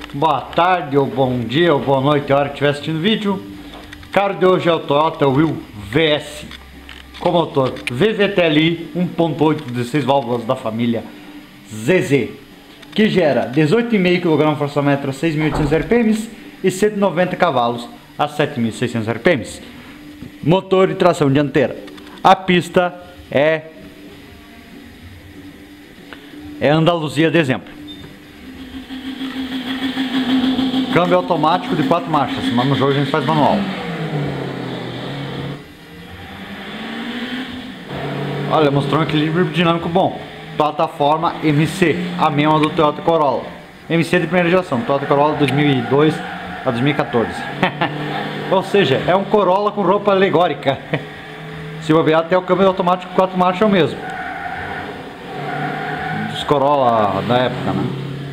boa tarde, ou bom dia, ou boa noite, a hora que estiver assistindo o vídeo. O carro de hoje é o Toyota Will VS com motor VVTLI 1.8 16 válvulas da família ZZ, que gera 18,5 kg força-metro a 6.800 RPM e 190 cavalos a 7.600 RPM. Motor e tração dianteira. A pista é Andaluzia de exemplo. Câmbio automático de 4 marchas, mas no jogo a gente faz manual. Olha, mostrou um equilíbrio dinâmico bom. Plataforma MC, a mesma do Toyota Corolla. MC de primeira geração, Toyota Corolla 2002 a 2014. Ou seja, é um Corolla com roupa alegórica. Se bobear, até o câmbio automático 4 marchas é o mesmo dos Corolla da época, né?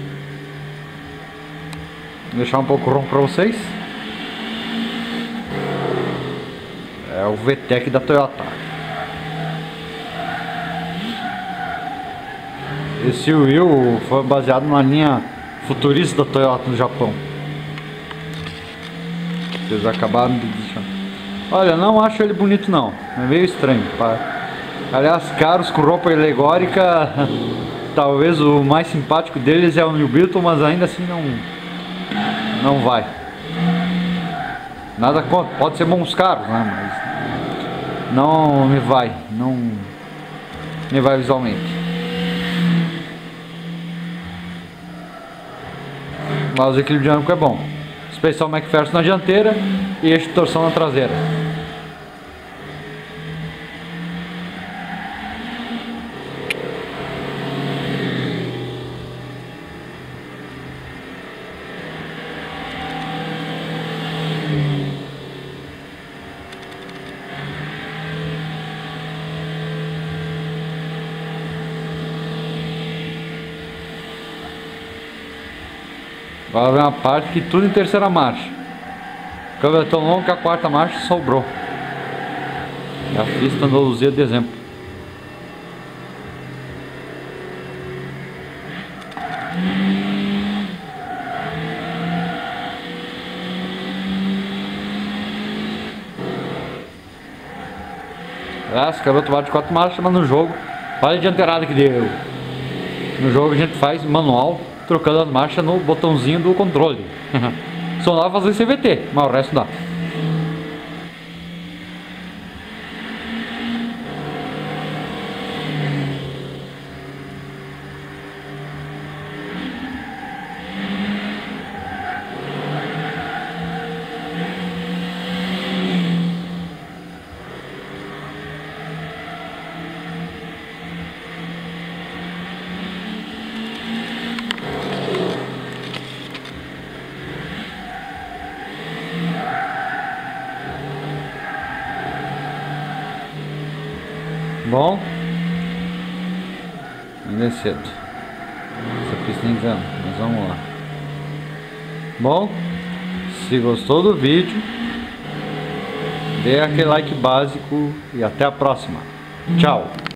Vou deixar um pouco ronco para vocês. É o VTEC da Toyota. Esse Will foi baseado na linha futurista da Toyota no Japão. Eles acabaram de deixar. Olha, não acho ele bonito não. É meio estranho. Aliás, caros com roupa alegórica. Talvez o mais simpático deles é o New Beetle, mas ainda assim não vai. Nada contra, pode ser bons carros, né? Mas não me vai visualmente. Mas o equilíbrio dinâmico é bom. Especial McPherson na dianteira e eixo de torção na traseira. Agora vem uma parte que tudo em terceira marcha. O câmbio é tão longo que a quarta marcha sobrou. É a pista Andaluzia de exemplo. Esse câmbio automático de 4 marchas, mas no jogo, olha a dianteirada que deu. No jogo a gente faz manual, trocando as marchas no botãozinho do controle. Só dá pra fazer CVT, mas o resto dá. Bom, ainda é cedo. Essa pista é inverno, mas vamos lá. Bom, se gostou do vídeo, dê aquele like básico e até a próxima. Tchau!